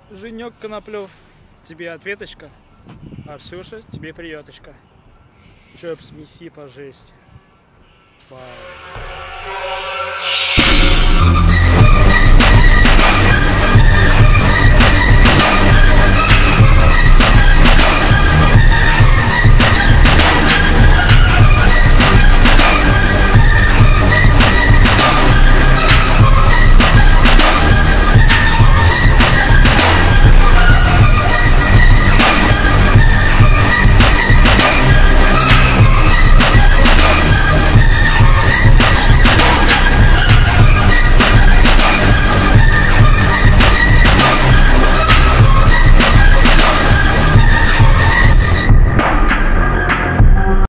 Женек Коноплев, тебе ответочка. Арсюша, тебе прияточка. Джобс, месси по жести. Вау.